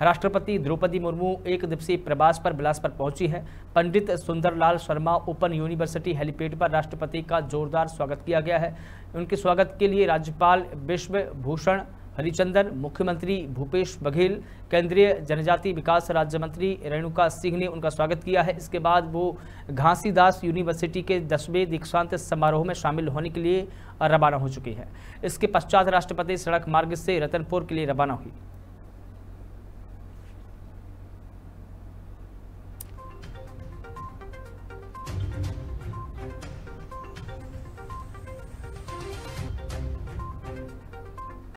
राष्ट्रपति द्रौपदी मुर्मू एक दिवसीय प्रवास पर बिलासपुर पहुंची है। Pandit Sundarlal Sharma open university helipad पर राष्ट्रपति का जोरदार स्वागत किया गया है। उनके स्वागत के लिए राज्यपाल विश्वभूषण हरिचंदन, मुख्यमंत्री भूपेश बघेल, केंद्रीय जनजाति विकास राज्य मंत्री रेणुका सिंह ने उनका स्वागत किया है। इसके बाद वो घासीदास यूनिवर्सिटी के 10वें दीक्षांत समारोह में शामिल होने के लिए रवाना हो चुकी है। इसके पश्चात राष्ट्रपति सड़क मार्ग से रतनपुर के लिए रवाना हुई।